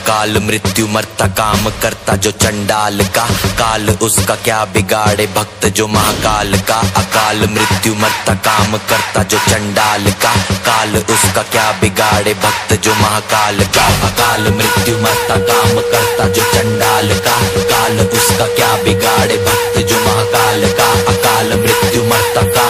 अकाल मृत्यु मरता काम करता जो चंडाल का, काल उसका क्या बिगाड़े भक्त जो महाकाल का। अकाल मृत्यु मरता काम करता जो चंडाल का, काल उसका क्या बिगाड़े भक्त जो महाकाल का। अकाल मृत्यु मरता काम करता जो चंडाल का, काल उसका क्या बिगाड़े भक्त जो महाकाल का। अकाल मृत्यु मरता